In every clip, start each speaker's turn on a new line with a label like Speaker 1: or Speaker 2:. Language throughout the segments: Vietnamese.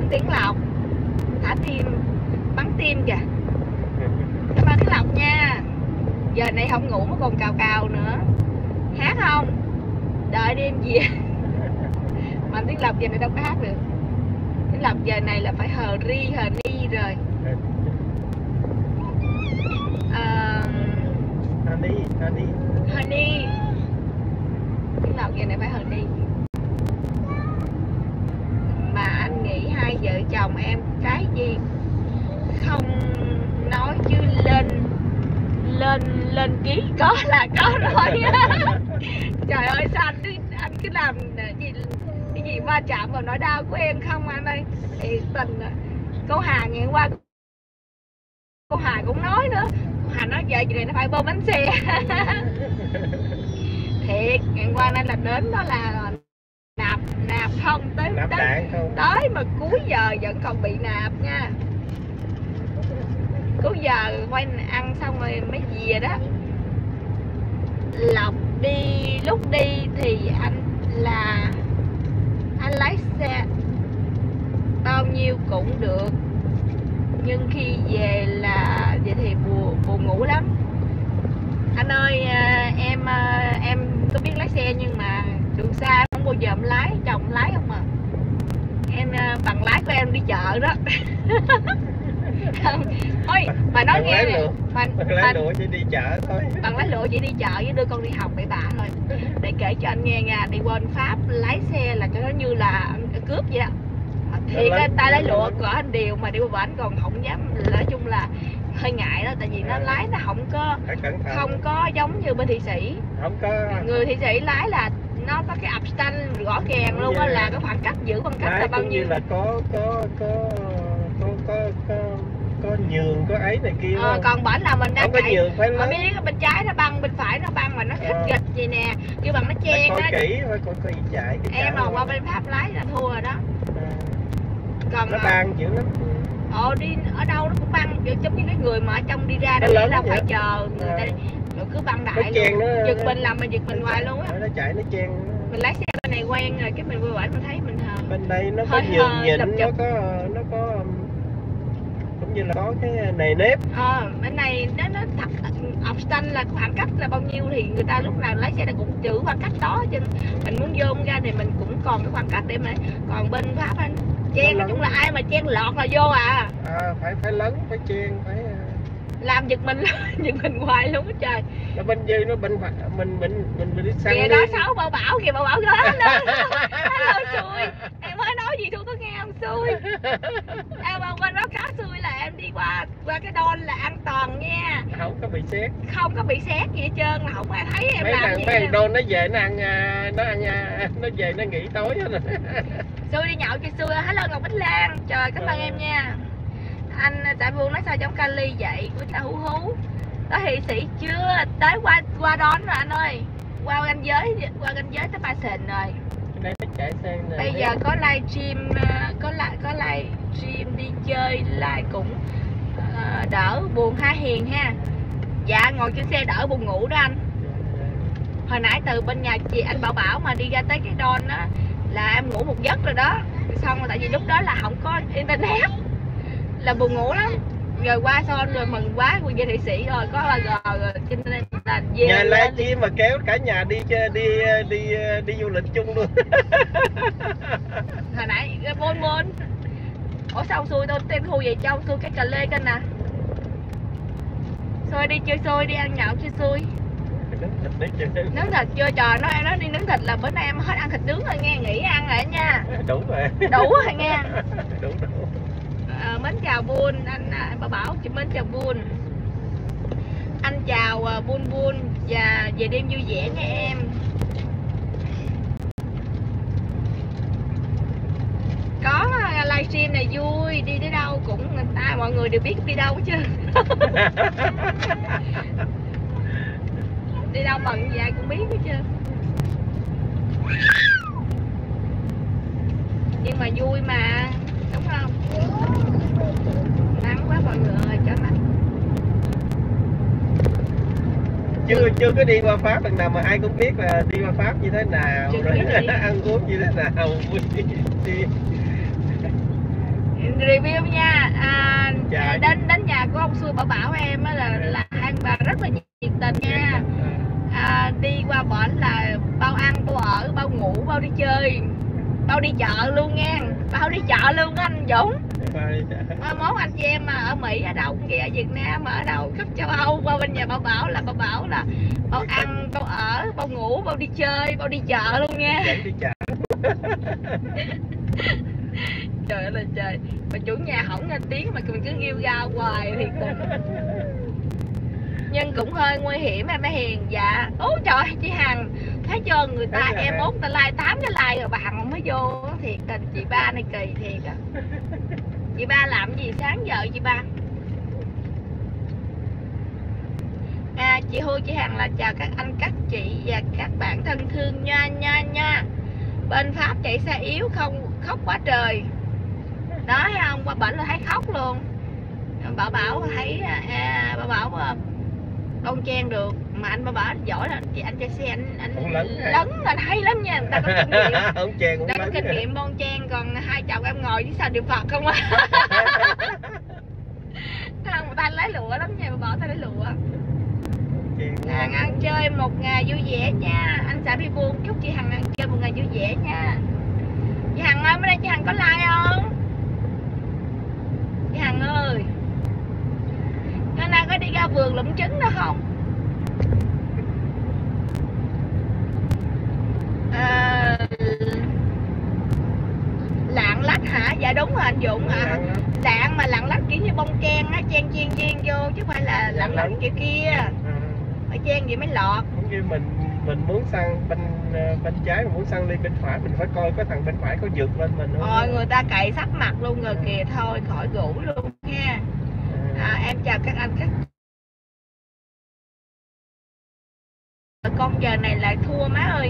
Speaker 1: Tiến Lộc thả tim, bắn tim kìa. Cảm ơn Tiến Lộc nha. Giờ này không ngủ mà còn cào cào nữa. Hát không? Đợi đi em về. Mà Tiến Lộc giờ này đâu có hát được. Tiến Lộc giờ này là phải hờ ni rồi. Honey. Tiến Lộc giờ này phải honey. Mà anh nghĩ hai vợ chồng em cái gì không nói chứ lên ký có là có rồi. Trời ơi sao anh cứ làm cái gì va chạm vào nỗi đau của em không anh ơi. Thì tình cô Hà ngày hôm qua cô Hà cũng nói nữa. Cô Hà nói vợ chị này nó phải bơm bánh xe. Thiệt ngày hôm qua nên là đến đó là nạp không tới tới mà cuối giờ vẫn còn bị nạp nha. Cuối giờ quay ăn xong rồi mới về đó. Lộc đi, lúc đi thì anh lái xe bao nhiêu cũng được, nhưng khi về thì buồn ngủ lắm. Anh ơi em có biết lái xe nhưng mà đường xa không bao giờ em lái, chồng lái không à. Em bằng lái của em đi chợ đó. Thôi mà nói nghe nè,
Speaker 2: lái lụa chỉ đi chợ thôi.
Speaker 1: Bằng lái lụa chỉ đi chợ với đưa con đi học bậy bạ thôi. Để kể cho anh nghe nha, đi bên Pháp lái xe là cho nó như là cướp vậy đó. Thì cái tay lái lụa của anh Điều mà đi qua bển còn không dám, nói chung là hơi ngại đó, tại vì nó lái nó không có giống như bên Thụy Sĩ.
Speaker 2: Không có.
Speaker 1: Người Thụy Sĩ lái là nó có cái abstand rõ ràng luôn á, là cái khoảng cách giữ khoảng cách là bao nhiêu.
Speaker 2: Như là có nhường có ấy này kia.
Speaker 1: Còn bển là mình đang
Speaker 2: chạy nhường phải
Speaker 1: mà biết bên trái nó băng, bên phải nó băng mà nó khích gịch vậy nè, kêu bằng nó chen
Speaker 2: đó.
Speaker 1: Kỹ
Speaker 2: phải coi chạy.
Speaker 1: Em mà qua bên Pháp lái là thua rồi đó. Còn
Speaker 2: nó băng dữ lắm.
Speaker 1: Đi ở đâu nó cũng băng, giống như cái người mà ở trong đi ra đó là phải chờ người ta rồi cứ băng đại luôn. Giật mình làm mình giật mình hoài luôn á.
Speaker 2: Nó chạy nó chen.
Speaker 1: Mình lái xe bên này quen rồi cái mình vừa bển mình thấy mình
Speaker 2: bên đây nó có nhường nhịn, nó có cũng như là có cái nề nếp.
Speaker 1: Bên này nó abstand là khoảng cách là bao nhiêu thì người ta lúc nào lái xe là cũng giữ khoảng cách đó, cho nên mình muốn vô ra thì mình cũng còn cái khoảng cách để mà. Còn bên Pháp anh chen, nói chung là ai mà chen lọt là vô à.
Speaker 2: Phải lấn, phải chen, phải
Speaker 1: làm giật mình hoài luôn á trời.
Speaker 2: Nó bên dư nó bên mình đi xăng
Speaker 1: kìa đó Sáu Bảo Bảo kìa, Bảo Bảo gớm lên. Hello xui, em mới nói gì tôi có nghe không xui. Em bên báo cáo xui là em đi qua cái đôn là an toàn nha,
Speaker 2: không có bị xét,
Speaker 1: không có bị xét gì hết trơn, là không ai thấy em làm gì.
Speaker 2: Mấy thằng đôn nó về nó về nó nghỉ tối hết.
Speaker 1: Xui đi nhậu cho xui. Hello Ngọc Bích Lan, trời cảm ơn em nha. Anh tại Vương nói sao giống Cali vậy, của cha hú đó. Thì sĩ chưa tới qua đón rồi anh ơi, qua ranh giới tới Ba Sìn rồi.
Speaker 2: Đây nó chạy sang
Speaker 1: bây giờ có livestream, có livestream đi chơi lại cũng đỡ buồn ha Hiền ha. Dạ ngồi trên xe đỡ buồn ngủ đó anh. Hồi nãy từ bên nhà chị anh Bảo Bảo mà đi ra tới cái đôn đó là em ngủ một giấc rồi đó. Xong rồi tại vì lúc đó là không có internet là buồn ngủ lắm. Rồi qua son rồi mừng quá, về Thụy Sĩ rồi có là rồi cho nên là về
Speaker 2: nhà lấy chi mà kéo cả nhà đi du lịch chung luôn.
Speaker 1: Hồi nãy bôn ủa sao xui tôi tên khu vậy châu xui cái cà lê kênh nè. Xui đi chơi xui đi ăn nhậu chơi xui. Nướng thịt chưa trời, em nói đi nướng thịt là bữa nay em hết ăn thịt nướng rồi nghe, nghỉ ăn rồi nha.
Speaker 2: Đủ rồi.
Speaker 1: Đủ rồi nha.
Speaker 2: Đủ.
Speaker 1: Mến chào Bun, anh Bảo Bảo, chị mến chào Bun. Anh chào Bun và về đêm vui vẻ nha em. Có livestream này vui, đi tới đâu cũng người ta mọi người đều biết đi đâu hết chứ. Đi đâu bận gì ai cũng biết hết chứ. Nhưng mà vui mà, đúng không? Nắng quá mọi người ơi, chói mắt.
Speaker 2: Chưa có đi qua Pháp lần nào mà ai cũng biết là đi qua Pháp như thế nào, rồi ăn uống như thế nào, vui đi.
Speaker 1: review nha. Đến nhà của ông Xui bảo em là hai bà rất là nhiệt tình nha. Đi qua bển là bao ăn, bao ở, bao ngủ, bao đi chơi, bao đi chợ luôn nha. Bao đi chợ luôn anh Dũng. Mốt anh chị em mà ở Mỹ, ở đâu cũng vậy, ở Việt Nam mà ở đâu khắp châu Âu qua bên nhà bảo là bao ăn, bao ở, bao ngủ, bao đi chơi, bao đi chợ luôn nha. Trời ơi là trời, mà chủ nhà không nghe tiếng mà mình cứ kêu gào hoài thiệt tình. Nhưng cũng hơi nguy hiểm em bé Hiền. Dạ. Ôi trời chị Hằng, thấy chưa, người ta em mốt ta like 8 cái like rồi bà Hằng không mới vô. Thiệt tình chị ba này kỳ thiệt á. Chị ba làm gì sáng giờ chị ba? Chị Hương, chị Hằng là chào các anh, các chị và các bạn thân thương nha. Bên Pháp chạy xe yếu không khóc quá trời. Đó thấy không, qua bển là thấy khóc luôn. Bảo thấy bảo con chen được mà anh bảo giỏi là chị, anh chạy xe anh lấn là hay lắm nha, người ta có kinh nghiệm. Người ta có kinh nghiệm bon chen, còn hai chồng em ngồi với sao điều Phật không á. Không, người ta lấy lụa lắm nha, bảo ta lấy lụa. Hằng ăn chơi một ngày vui vẻ nha. Anh xã Bi Buôn chúc chị Hằng ăn chơi một ngày vui vẻ nha. Chị Hằng ơi, mới đây chị Hằng có like không? Chị Hằng ơi, hôm nay có đi ra vườn lụm trứng đó không? Lạng lách hả? Dạ đúng rồi anh Dũng ạ. Lạng mà lạng lách kiểu như bông chen á, chen vô chứ không phải là lạng lách kiểu kia. Phải chen vậy mới lọt.
Speaker 2: Cũng như mình muốn sang bên trái, mình muốn sang lên bên phải, mình phải coi có thằng bên phải có vượt lên mình không?
Speaker 1: Người ta cậy sắp mặt luôn rồi kìa, thôi khỏi rủ luôn nha. Em chào các anh các con giờ này lại thua má ơi.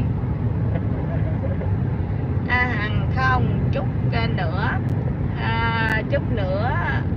Speaker 1: Hằng không chút nữa, chút nữa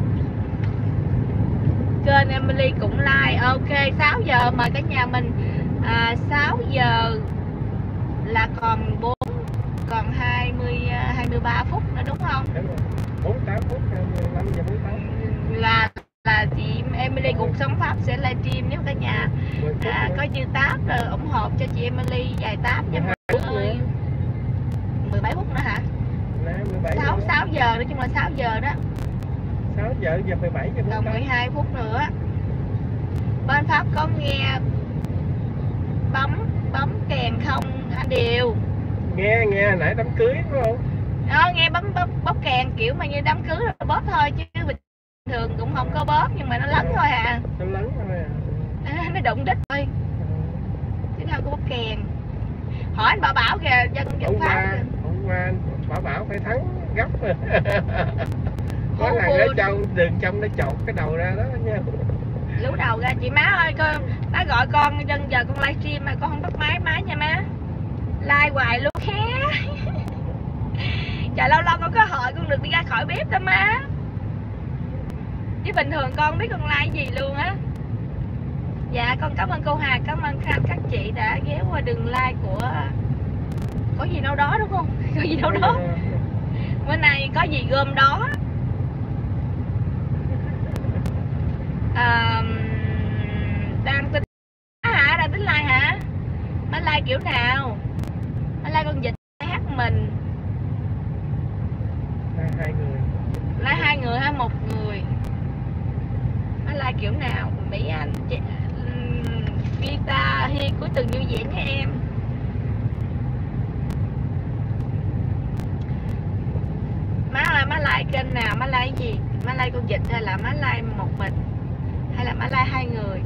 Speaker 1: kênh Emily cũng like. Ok, 6 giờ mời cả nhà mình. 6 giờ là còn 23 phút nữa đúng không?
Speaker 2: 48 phút, 5 giờ 48.
Speaker 1: Là chị Emily cuộc sống Pháp sẽ livestream nếu cả nhà có chư táp rồi ủng hộ cho chị Emily vài táp nha mọi người ơi. 17 phút nữa hả? 6 giờ, nói chung là 6 giờ đó.
Speaker 2: 6 giờ 17 giờ.
Speaker 1: Còn 12 phút nữa. Bên Pháp có nghe bấm kèn không anh Điều?
Speaker 2: Nghe nãy đám cưới đúng không?
Speaker 1: Nghe bóp kèn kiểu mà như đám cưới rồi bóp thôi, chứ bình thường cũng không có bóp, nhưng mà nó lấn thôi à.
Speaker 2: Nó lấn thôi à.
Speaker 1: Nó đụng đít thôi, chứ đâu có bóp kèn. Hỏi anh Bảo kìa, dân Pháp.
Speaker 2: Hôm qua Bảo phải thắng gấp. Có thằng ở trong đường trong nó chột cái đầu ra đó nha.
Speaker 1: Lú đầu ra. Chị má ơi, má gọi con dân giờ con livestream mà con không bắt máy nha má. Like hoài luôn khé. Trời, lâu con có hội con được đi ra khỏi bếp đó má. Chứ bình thường con biết con like gì luôn á. Dạ con cảm ơn cô Hà, cảm ơn các chị đã ghé qua đường like của có gì đâu đó đúng không? Có gì đâu đó. Bữa nay có gì gom đó. Đang tính hả? Đang tính like hả? Má like kiểu nào? Má like con vịt hát mình.
Speaker 2: Hai người.
Speaker 1: Like 2 người hay 1 người? Má like kiểu nào? Mỹ Anh guitar Hi cuối tuần vui vẻ nha em. Má ơi, má like kênh nào? Má like gì? Má like con vịt hay là má like một mình? Hay là má like 2 người?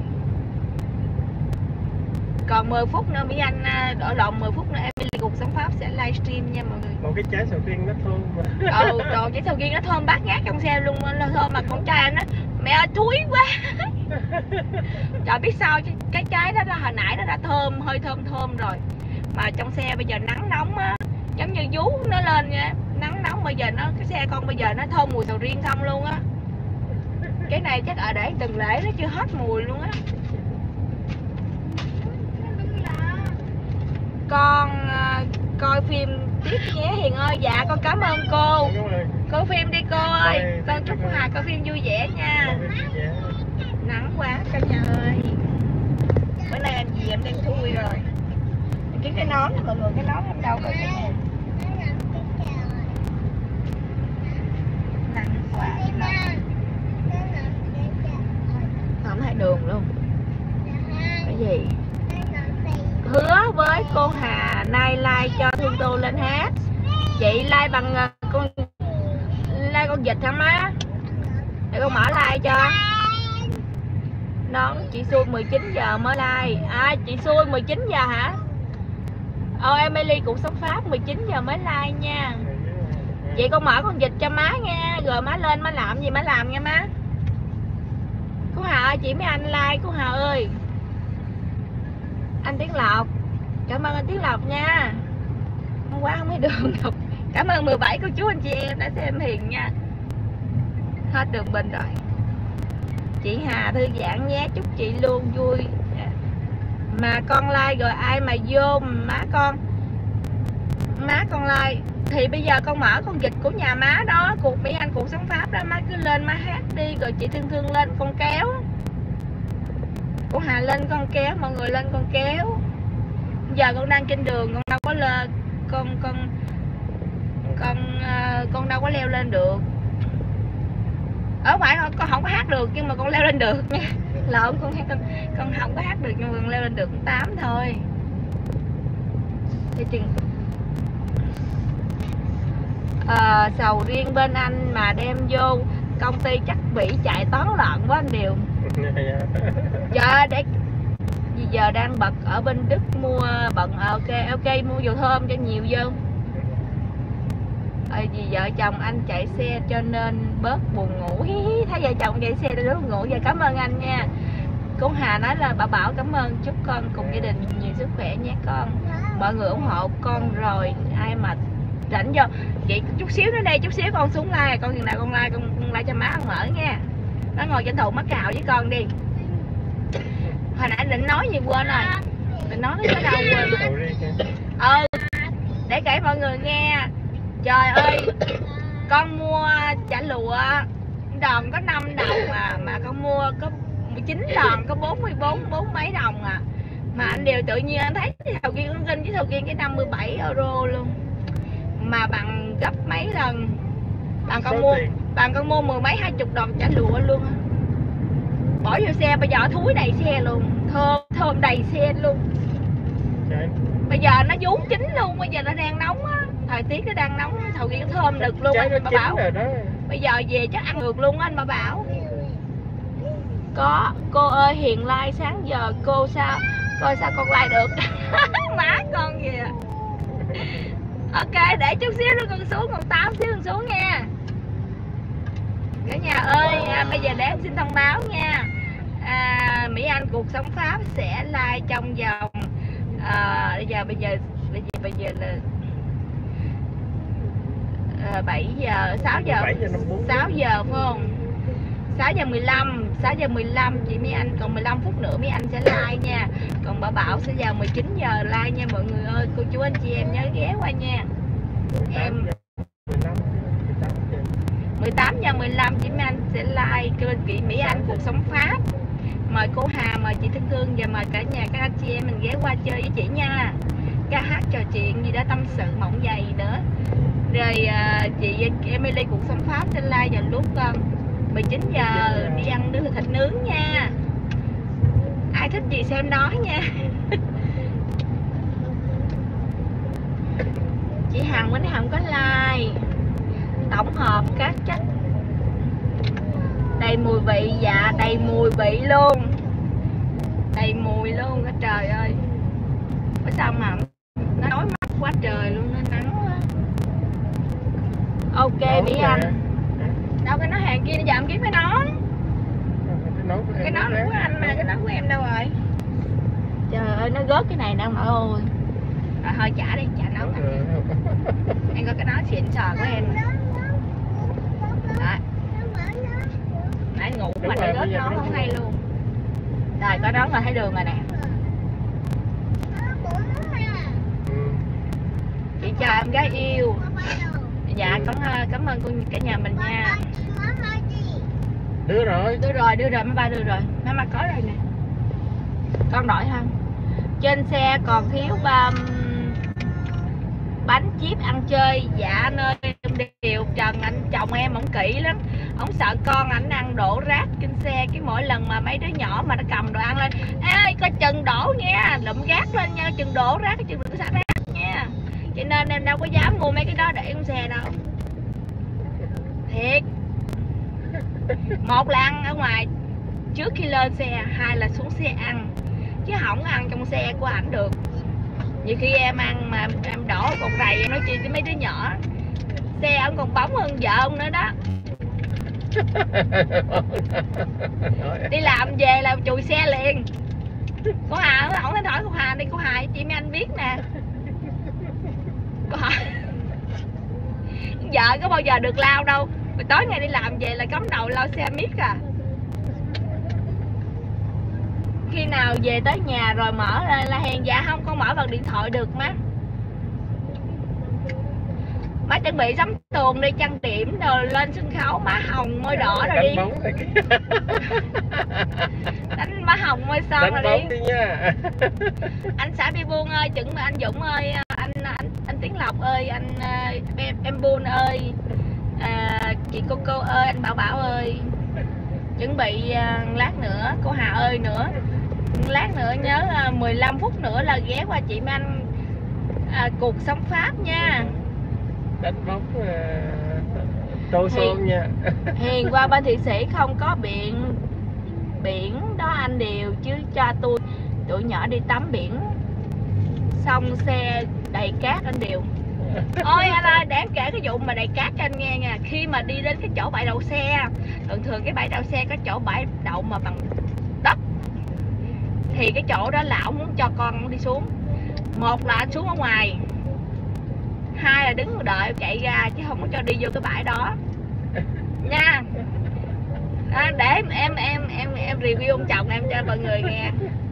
Speaker 1: Còn 10 phút nữa Mỹ Anh đỡ lộn 10 phút nữa Emily cuộc sống Pháp sẽ livestream nha mọi người.
Speaker 2: Còn cái trái sầu riêng nó thơm mà.
Speaker 1: Trời, trái sầu riêng nó thơm bát ngát trong xe luôn, nó thơm mà con trai anh á mẹ ơi thúi quá. Trời biết sao chứ cái trái đó hồi nãy nó đã thơm, hơi thơm rồi. Mà trong xe bây giờ nắng nóng á, giống như vú nó lên nha. Nắng nóng bây giờ cái xe con bây giờ nó thơm mùi sầu riêng không luôn á. Cái này chắc ở để từng lễ nó chưa hết mùi luôn á. Con coi phim tiếp nhé Hiền ơi. Dạ con cảm ơn cô. Coi phim đi cô ơi. Con chúc cô Hà coi phim vui vẻ nha. Nắng quá cả nhà ơi. Bữa nay anh gì em đem thui rồi. Cái nón đó, mọi người, cái nón em đâu có cái này. Nắng quá. Không thấy đường luôn. Cái gì? Hứa với cô Hà nay like cho Thương Tô lên hát. Chị like bằng con vịt hả má? Để con mở like cho. Nón chị xui 19 giờ mới like. À chị xui 19 giờ hả? Emily cuộc sống Pháp 19 giờ mới like nha. Vậy con mở con vịt cho má nha. Rồi má lên má làm gì má làm nha má. Cô Hà ơi, chị mấy anh like cô Hà ơi. Anh Tiến Lộc, cảm ơn anh Tiến Lộc nha. Hôm qua không thấy đường Lộc. Cảm ơn 17 cô chú anh chị em đã xem Hiền nha. Hết đường bên rồi. Chị Hà thư giãn nhé, chúc chị luôn vui. Mà con like rồi ai mà vô má con like thì bây giờ con mở con vịt của nhà má đó, cuộc Mỹ Anh cuộc sống Pháp đó, má cứ lên má hát đi, rồi chị Thương Thương lên con kéo. Cô Hà lên con kéo, mọi người lên con kéo. Giờ con đang trên đường, con đâu có lên, con đâu có leo lên được. Ở phải con không có hát được nhưng mà con leo lên được nha. Lộn, con không có hát được nhưng mà con leo lên được 8 thôi. Thì sầu riêng bên anh mà đem vô công ty chắc bị chạy toán loạn quá anh Điều. Dạ để giờ đang bật ở bên Đức mua bận ok mua dầu thơm cho nhiều vô. Vì vợ chồng anh chạy xe cho nên bớt buồn ngủ. Thấy vợ chồng chạy xe để bớt ngủ. Giờ cảm ơn anh nha. Cô Hà nói là bà Bảo cảm ơn, chúc con cùng gia đình nhiều sức khỏe nhé con. Mọi người ủng hộ con rồi, ai mà rảnh vô chị chút xíu nữa đây, chút xíu con xuống like, con chừng nào con like cho má con mở nha. Nó ngồi tranh thủ mắc cào với con đi. Hồi nãy định nói gì quên rồi. Định nói cái đâu quên. Để kể mọi người nghe. Trời ơi, con mua chả lụa đòn có 5 đồng mà con mua có 19 đòn có 44 mấy đồng à. Mà anh Điều tự nhiên anh thấy thầu kia con kinh với thầu kia cái 57 euro luôn. Mà bằng gấp mấy lần. Bằng con mua 10 mấy 20 đồng chả lụa luôn. Bỏ vô xe bây giờ thúi đầy xe luôn. Thơm đầy xe luôn. Bây giờ nó vốn chín luôn, bây giờ nó đang nóng á. Thời tiết nó đang nóng, thầu kia thơm đực luôn anh bà Bảo. Bây giờ về chắc ăn được luôn á anh bà Bảo. Có, cô ơi Hiền like sáng giờ cô sao? Coi sao con like được. Má con kìa. Ok, để chút xíu nữa con xuống, còn 8 xíu con xuống nha. Cả nhà ơi, bây giờ để em xin thông báo nha. Mỹ Anh cuộc sống Pháp sẽ like trong vòng bây giờ là 7 giờ 6 giờ 6 giờ phải không? 6 giờ 15 chị Mỹ Anh còn 15 phút nữa Mỹ Anh sẽ like nha. Còn bà Bảo sẽ vào 19 giờ like nha mọi người ơi. Cô chú anh chị em nhớ ghé qua nha. Em 18 giờ 15 chị Mỹ Anh sẽ like kênh chị Mỹ Anh cuộc sống Pháp. Mời cô Hà, mời chị Thương Thương và mời cả nhà các anh chị em mình ghé qua chơi với chị nha. Ca hát trò chuyện gì đó, tâm sự mộng dày nữa. Rồi chị Emily cuộc sống Pháp sẽ like vào lúc 19 giờ đi ăn thịt nướng nha. Ai thích gì xem đó nha. Chị Hằng bữa nay không có like. Tổng hợp các chất đầy mùi vị, dạ đầy mùi vị luôn. Đầy mùi luôn á trời ơi. Bởi sao mà nó nói mắt quá trời luôn, nó nắng quá. Ok Mỹ Anh. Đâu cái nón hàng kia giờ em kiếm cái nón. Cái nón của anh mà cái nón của em đâu rồi? Trời ơi nó rớt cái này đâu nội ơi. Rồi thôi trả đi, trả nón anh. Em có cái nón xịn sò của em. Đấy. Nãy ngủ mà nó rớt nón không hay luôn. Rồi có nón rồi thấy đường rồi nè. Chị chào em gái yêu. Dạ cảm ơn cô cả nhà mình nha.
Speaker 2: Đưa rồi.
Speaker 1: Đưa rồi, mấy ba đưa rồi. Mama có rồi nè. Con đổi không? Trên xe còn thiếu bánh chip ăn chơi. Dạ anh ơi, điều Trần anh chồng em ổng kỹ lắm. Ổng sợ con ảnh ăn đổ rác trên xe, cái mỗi lần mà mấy đứa nhỏ mà nó cầm đồ ăn lên, ê coi chừng đổ nha, lụm rác lên nha, chừng đổ rác, chừng đừng xả rác nha. Cho nên em đâu có dám mua mấy cái đó để trong xe đâu. Thiệt. Một là ăn ở ngoài trước khi lên xe, hai là xuống xe ăn, chứ không ăn trong xe của ảnh được. Nhiều khi em ăn mà em đổ còn rầy, em nói chuyện với mấy đứa nhỏ, xe ông còn bóng hơn vợ ông nữa đó. Đi làm về là chùi xe liền. Cô Hà ổng lên hỏi cô Hà đi, cô Hà chị mấy anh biết nè. Cô Hà vợ có bao giờ được lao đâu, rồi tối ngày đi làm về là cắm đầu lao xe miết à. Khi nào về tới nhà rồi mở lên là hèn. Dạ không, con mở bằng điện thoại được má. Má chuẩn bị sắm tường đi, trang điểm rồi lên sân khấu, má hồng môi đỏ rồi đi. Đánh má hồng môi son rồi đi
Speaker 2: nha.
Speaker 1: Anh xã Bi Buôn ơi, chuẩn anh Dũng ơi, anh Tiến Lộc ơi, anh em Buôn ơi, chị cô ơi, anh Bảo ơi, chuẩn bị lát nữa cô Hà ơi nữa, lát nữa nhớ 15 phút nữa là ghé qua chị Anh cuộc sống Pháp nha.
Speaker 2: Đánh bóng tô xôm nha.
Speaker 1: Hiền qua bên Thụy Sĩ không có biển đó anh Điều, chứ cho tụi nhỏ đi tắm biển xong xe đầy cát anh Điều. Ôi anh ơi, để em kể cái vụ mà đầy cát cho anh nghe nha. Khi mà đi đến cái chỗ bãi đậu xe, thường cái bãi đậu xe có chỗ bãi đậu mà bằng đất, thì cái chỗ đó là ông muốn cho con đi xuống. Một là anh xuống ở ngoài, hai là đứng đợi chạy ra, chứ không có cho đi vô cái bãi đó nha. Để em review ông chồng em cho mọi người nghe.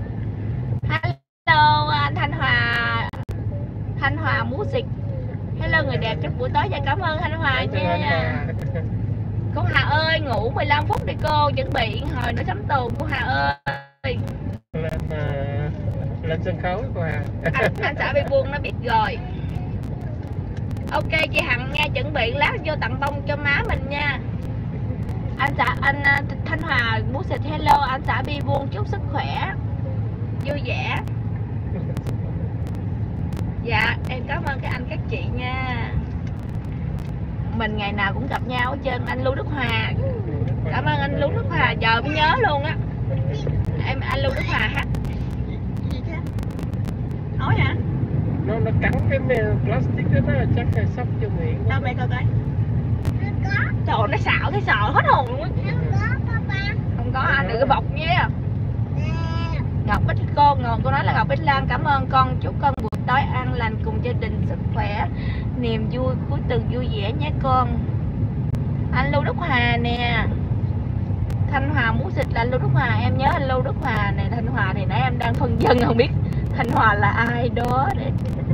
Speaker 1: Hello anh Thanh Hòa Music. Hello người đẹp chúc buổi tối và cảm ơn Thanh Hòa nha. Cô Hà ơi ngủ 15 phút đi cô, chuẩn bị hồi nữa sắm tường cô Hà ơi.
Speaker 2: Lên sân khấu cô Hà.
Speaker 1: Anh xã Bi Buôn nó biết rồi. Ok chị Hằng nha, chuẩn bị lát vô tặng bông cho má mình nha. Anh Thanh Hòa Music hello, anh xã Bi Buôn chúc sức khỏe vui vẻ. Dạ em cảm ơn các anh các chị nha. Mình ngày nào cũng gặp nhau hết trơn. Anh Lưu Đức Hòa, cảm ơn anh Lưu Đức Hòa, giờ mới nhớ luôn á. Anh Lưu Đức Hòa hát nói hả?
Speaker 2: Nó cắn cái plastic đó, nó chắc là sốc cho miệng.
Speaker 1: Đâu mẹ coi coi. Trời ơi, nó xạo thấy sợ hết hồn luôn á. Không có anh đừng có bọc nha. Ngọc Bích cô nói là Ngọc Bích Lan cảm ơn con, chúc con buổi tối an lành cùng gia đình sức khỏe niềm vui cuối tuần vui vẻ nhé con. Anh Lưu Đức Hòa nè. Thanh Hòa muốn xịt là anh Lưu Đức Hòa, em nhớ anh Lưu Đức Hòa này. Thanh Hòa thì nãy em đang phân vân không biết Thanh Hòa là ai đó để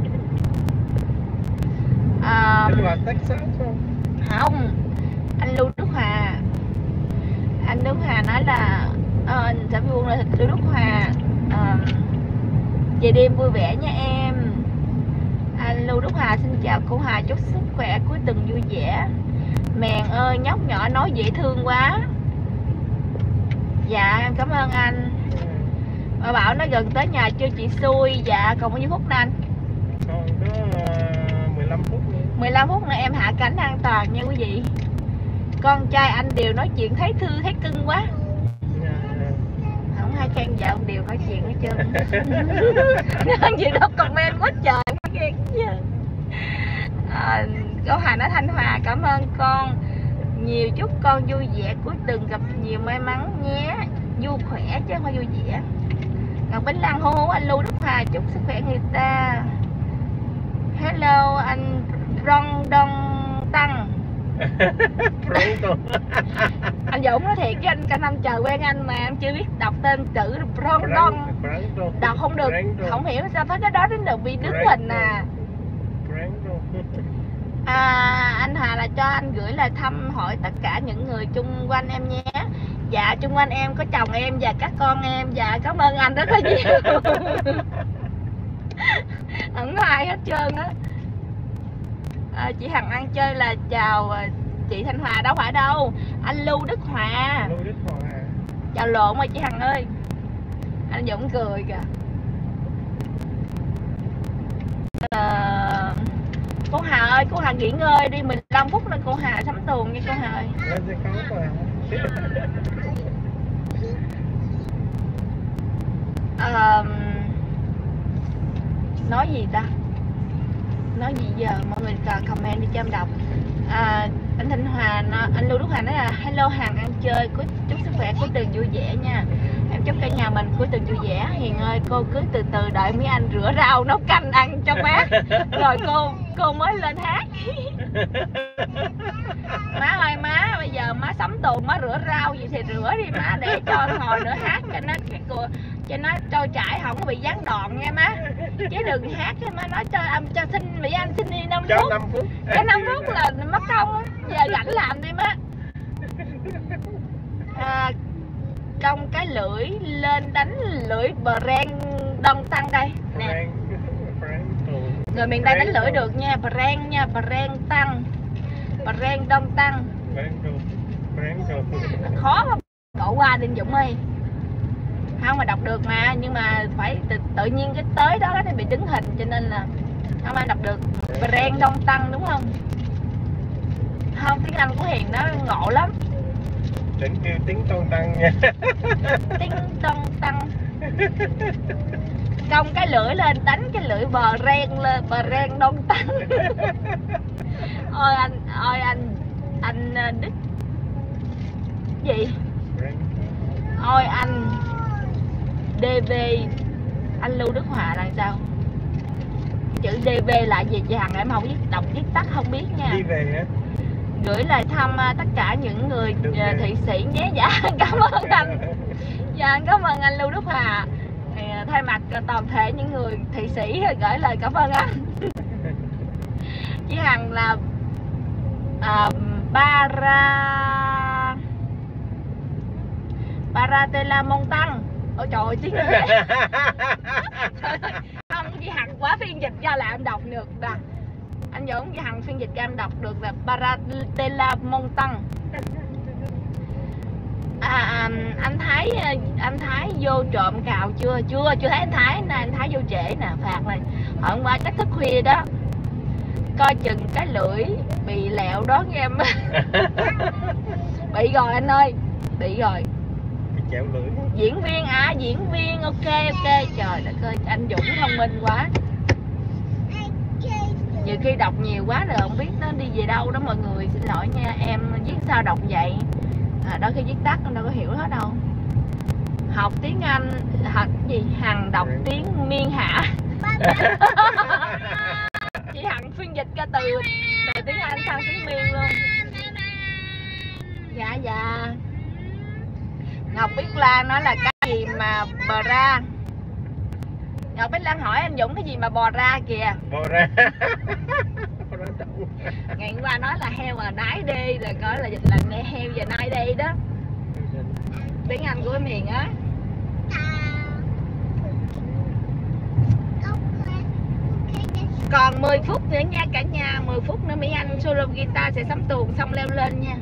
Speaker 2: Thanh Hòa Texas không?
Speaker 1: Không, anh Lưu Đức Hòa. Anh Đức Hòa nói là sẽ buông là Lưu Đức Hòa về đêm vui vẻ nha em. Anh Lưu Đức Hòa xin chào cô Hòa, chúc sức khỏe cuối tuần vui vẻ. Mèn ơi nhóc nhỏ nói dễ thương quá. Dạ em cảm ơn anh. Bà bảo nó gần tới nhà chưa chị xui. Dạ còn bao nhiêu phút nè anh?
Speaker 2: Còn có 15 phút nữa.
Speaker 1: 15 phút nữa em hạ cánh an toàn nha quý vị. Con trai anh Điều nói chuyện thấy thương thấy cưng quá. Không ai khen vợ ông Điều nói chuyện hết trơn. Nên gì đó comment quá trời khen chứ. Cô Hà nói Thanh Hòa cảm ơn con nhiều, chúc con vui vẻ cuối tuần gặp nhiều may mắn nhé, vui khỏe chứ không phải vui vẻ. Ngọc Bích Lan hô hô anh Lưu Đức Hòa chúc sức khỏe người ta. Hello anh Rong Đông Tăng. Anh Dũng nói thiệt chứ anh cả năm trời quen anh mà em chưa biết đọc tên chữ Rong Đông, đọc không được, không hiểu sao thấy cái đó đến được bị Đức mình à. Anh Hà là cho anh gửi lời thăm hỏi tất cả những người chung quanh em nhé. Dạ chung quanh em có chồng em và các con em. Dạ cảm ơn anh rất là nhiều. Không có ai hết trơn á. Chị Hằng ăn chơi là chào chị Thanh Hòa. Đâu phải đâu, anh Lưu Đức Hòa.
Speaker 2: Lưu Đức Hòa.
Speaker 1: Chào lộn rồi chị Hằng ơi. Anh Dũng cười kìa. Cô Hà ơi, cô Hà nghỉ ngơi đi, 15 phút nữa cô Hà sắm tuồng nha cô Hà ơi. Nói gì ta? Nói gì giờ mọi người comment đi cho em đọc. Anh Thanh Hòa, anh Lưu Đức Hòa nói là hello Hằng ăn chơi, chúc sức khỏe, cuối tuần vui vẻ nha. Em chúc cả nhà mình cuối tuần vui vẻ. Hiền ơi, cô cứ từ từ đợi mấy anh rửa rau nấu canh ăn cho mát, rồi cô mới lên hát. Má ơi má, bây giờ má sắm tuồng, má rửa rau gì thì rửa đi má, để cho hồi nữa hát cho nó trôi chảy, không có bị gián đoạn nha má. Chứ đừng hát cho má nói cho xin Mỹ Anh xin đi 5 phút.
Speaker 2: Cho 5 phút.
Speaker 1: Cái 5 phút là mất công á. Giờ rảnh làm đi má. Cong cái lưỡi lên đánh lưỡi brand đông tăng đây nè. Người miền Tây đánh lưỡi được nha, brand nha, brand tăng, brand đông tăng. Khó mà bỏ qua Đinh Dũng ơi. Không mà đọc được mà, nhưng mà phải tự nhiên cái tới đó thì bị đứng hình, cho nên là không ai đọc được. Brand đông tăng đúng không? Không, tiếng Anh của Hiền nó ngộ lắm.
Speaker 2: Đừng kêu tiếng tôn tăng nha.
Speaker 1: Tiếng tôn tăng. Cong cái lưỡi lên đánh cái lưỡi brand lên, brand đông tăng. Ôi anh Đức gì? Ôi anh DV, anh Lưu Đức Hòa là sao? Chữ DV là gì chị Hằng? Em không biết đọc viết tắt không biết nha.
Speaker 2: Đi về hả?
Speaker 1: Gửi lời thăm tất cả những người thị sĩ nhé. Dạ cảm ơn anh. Dạ cảm ơn anh Lưu Đức Hòa. Thay mặt toàn thể những người thị sĩ gửi lời cảm ơn anh. Chị Hằng là Baratella Montan. Ôi trời ơi tiếng không, chị Hằng quá phiên dịch cho là em đọc được nè. Anh Dũng, chị Hằng phiên dịch cho em đọc được là Baratella Montan. Anh Thái vô trộm cào chưa thấy anh Thái nè, anh Thái vô trễ nè, phạt này hôm qua chắc thức khuya đó, coi chừng cái lưỡi bị lẹo đó nghe em. Bị rồi anh ơi, bị rồi.
Speaker 2: Chẹo lưỡi.
Speaker 1: Diễn viên ok trời đất ơi, anh Dũng thông minh quá. Nhiều khi đọc nhiều quá rồi không biết nó đi về đâu đó mọi người, xin lỗi nha, em viết sao đọc vậy. Đôi khi viết tắt em đâu có hiểu hết đâu. Học tiếng Anh học gì Hằng đọc tiếng Miên Hạ. Chị Hằng phiên dịch ra từ tiếng Anh sang tiếng Miên luôn. Dạ Ngọc Bích Lan nói là cái gì mà bò ra. Ngọc Bích Lan hỏi anh Dũng cái gì mà bò ra kìa.
Speaker 2: Bò ra.
Speaker 1: Ngày hôm qua nói là heo và nái đi, rồi nói là dịch là nghe heo và nái đi đó. Tiếng Anh của miền á. Còn 10 phút nữa nha cả nhà, 10 phút nữa Mỹ Anh solo guitar sẽ sắm tuồng xong leo lên nha.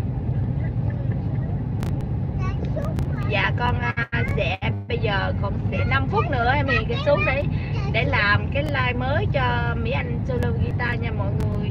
Speaker 1: Dạ con sẽ bây giờ còn sẽ 5 phút nữa em Hiền cái xuống để làm cái live mới cho Mỹ Anh solo guitar nha mọi người.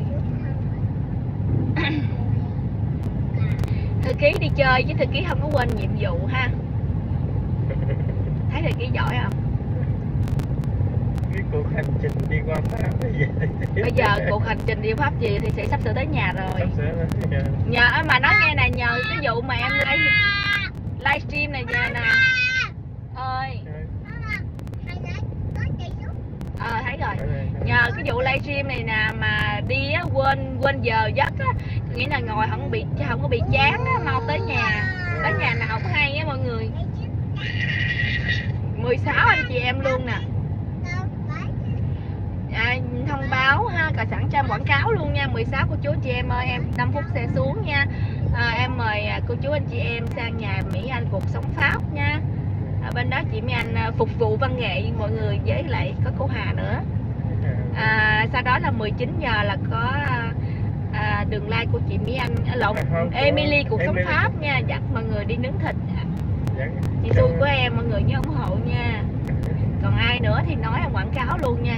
Speaker 1: Thư ký đi chơi chứ thư ký không có quên nhiệm vụ ha. Thấy thư ký giỏi không?
Speaker 2: Cái cuộc hành trình đi qua Pháp
Speaker 1: bây giờ cuộc hành trình đi Pháp gì thì sẽ sắp sửa tới nhà rồi. Nhờ mà nói nghe nè, nhờ cái vụ mà em livestream này nè ơi. Thấy rồi. Nhờ cái vụ livestream này nè mà đi á, quên giờ giấc á, nghĩa là ngồi không có bị chán á, mau tới nhà nào không hay á mọi người. 16 anh chị em luôn nè. thông báo ha, cả sẵn cho em quảng cáo luôn nha. 16 cô chú chị em ơi, em 5 phút xe xuống nha. Em mời cô chú anh chị em sang nhà Mỹ Anh Cuộc Sống Pháp nha. Bên đó chị Mỹ Anh phục vụ văn nghệ mọi người, với lại có cô Hà nữa. Sau đó là 19 giờ là có đường live của chị Mỹ Anh lộn Emily Cuộc Sống Pháp nha, dắt mọi người đi nướng thịt. Chị xui của em, mọi người nhớ ủng hộ nha. Còn ai nữa thì nói em quảng cáo luôn nha.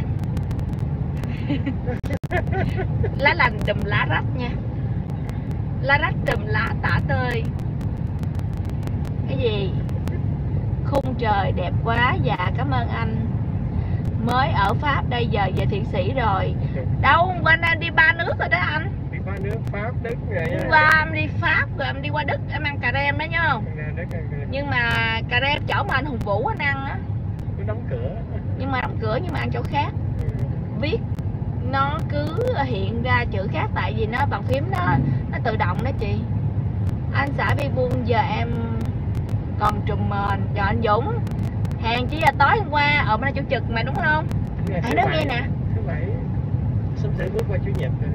Speaker 1: Lá lành đùm lá rách nha, lá rách đùm lá tả tơi. Cái gì? Khung trời đẹp quá. Dạ cảm ơn anh. Mới ở Pháp đây, giờ về Thụy Sĩ rồi. Đâu hôm qua anh đi 3 nước rồi đó anh.
Speaker 2: Đi 3 nước, Pháp, Đức rồi.
Speaker 1: Hôm qua em đi Pháp rồi em đi qua Đức, em ăn cà rem đó nhớ không? Nhưng mà cà rem chỗ mà anh Hùng Vũ anh ăn á,
Speaker 2: nó đóng cửa.
Speaker 1: nhưng mà đóng cửa, nhưng mà ăn chỗ khác. Viết nó cứ hiện ra chữ khác, tại vì nó bàn phím nó tự động đó chị. Anh xã Vi Buôn giờ em còn trùm mền. Giờ anh Dũng hàng chỉ là tối hôm qua ở bên chủ trực mà đúng không? Hãy nói nghe nè.
Speaker 2: Thứ bảy sắp sửa bước qua chủ nhật rồi.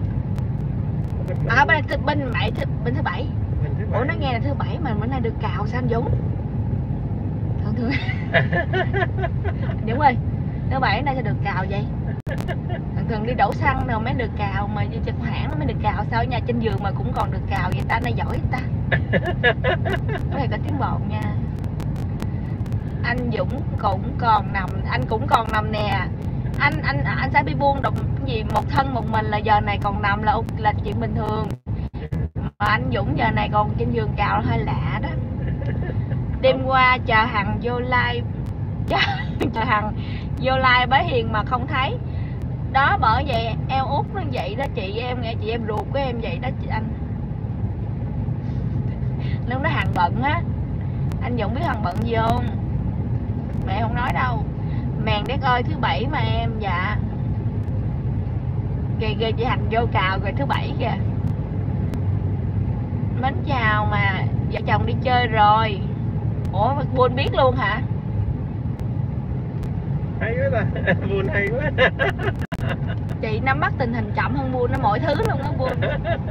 Speaker 1: Bên thứ bảy. Ủa nó nghe là thứ bảy mà bữa nay được cào sao anh Dũng? Thường Dũng ơi, thứ bảy nay sẽ được cào vậy? Thường đi đổ xăng nào mới được cào, mà đi trực hãng nó mới được cào, sao ở nhà trên giường mà cũng còn được cào vậy ta? Nó giỏi ta. Có thể có tiếng bột nha. Anh Dũng cũng còn nằm, anh cũng còn nằm nè. Anh xã Bi Buôn đụng gì một thân một mình là giờ này còn nằm là chuyện bình thường. Mà anh Dũng giờ này còn trên giường cào là hơi lạ đó. Đêm qua chờ Hằng vô live, chờ Hằng vô live bái Hiền mà không thấy. Đó bởi vậy eo út nó vậy đó chị em, nghe chị em ruột của em vậy đó chị anh. Lúc đó Hằng bận á, anh Dũng biết Hằng bận gì không? Mẹ không nói đâu. Mèn đét ơi thứ bảy mà em. Dạ kìa chị Hằng vô cào rồi thứ bảy kìa. Mến chào, mà vợ chồng đi chơi rồi. Ủa Buôn biết luôn hả?
Speaker 2: Hay quá ta. Buôn hay quá.
Speaker 1: Chị nắm bắt tình hình chậm hơn Buôn nó mọi thứ luôn đó Buôn.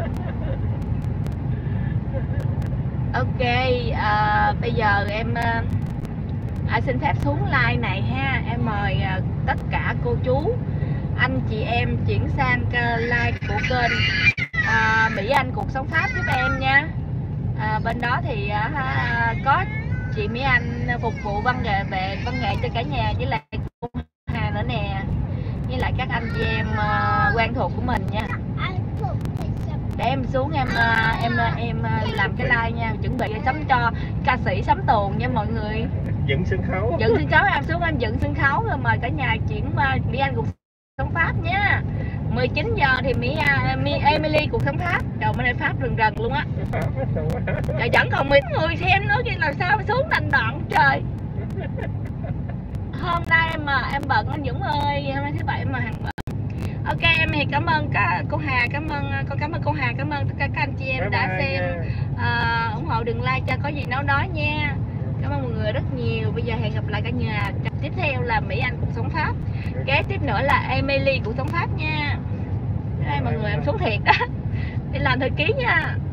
Speaker 1: Ok, bây giờ em xin phép xuống like này ha. Em mời tất cả cô chú anh chị em chuyển sang like của kênh Mỹ Anh Cuộc Sống Pháp giúp em nha. Bên đó thì có chị Mỹ Anh phục vụ văn nghệ cho cả nhà, với lại cô Hà nữa nè, với lại các anh chị em quen thuộc của mình nha. Để em xuống em làm cái like nha, chuẩn bị sắm cho ca sĩ sắm tuồng nha mọi người.
Speaker 2: Dựng sân khấu.
Speaker 1: Dựng sân khấu, em xuống em dựng sân khấu rồi mời cả nhà chuyển Mỹ Anh Cuộc Sống Pháp nha. 19 giờ thì Emily Cuộc Sống Pháp. Trời bên đây Pháp rần luôn á. Trời vẫn còn 10 người xem nữa, làm sao mà xuống thành đoạn trời. Hôm nay em bận anh Dũng ơi, hôm nay thứ bảy mà Hằng bận. Ok em thì cảm ơn cô Hà, cảm ơn cô Hà, cảm ơn tất cả các anh chị em đã xem, ủng hộ đừng like cho có gì nói nha. Cảm ơn mọi người rất nhiều. Bây giờ hẹn gặp lại cả nhà. Tiếp theo là Mỹ Anh Cuộc Sống Pháp, kế tiếp nữa là Emily Cuộc Sống Pháp nha. Đây mọi người em xuống thiệt đó. Đi làm thời ký nha.